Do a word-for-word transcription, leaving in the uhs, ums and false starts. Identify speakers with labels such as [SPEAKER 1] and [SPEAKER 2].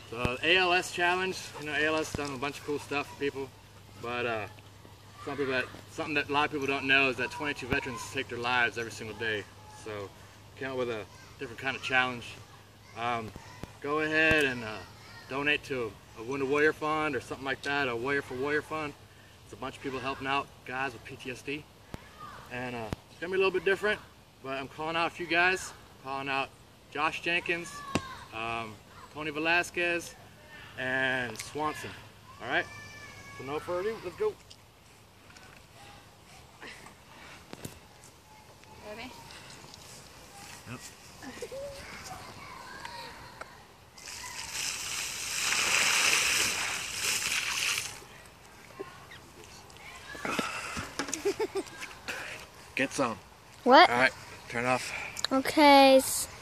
[SPEAKER 1] So A L S challenge, you know, A L S done a bunch of cool stuff for people, but uh, some people that, something that a lot of people don't know is that twenty-two veterans take their lives every single day. So came up with a different kind of challenge. Um, go ahead and uh, donate to a Wounded Warrior Fund or something like that, a Warrior for Warrior Fund. It's a bunch of people helping out guys with P T S D. And uh, it's gonna be a little bit different, but I'm calling out a few guys. I'm calling out Josh Jenkins, um, Tony Velasquez, and Swanson. All right, so no further ado, let's go.
[SPEAKER 2] Ready?
[SPEAKER 1] Yep. Get some.
[SPEAKER 2] What?
[SPEAKER 1] All right, turn off.
[SPEAKER 2] Okay.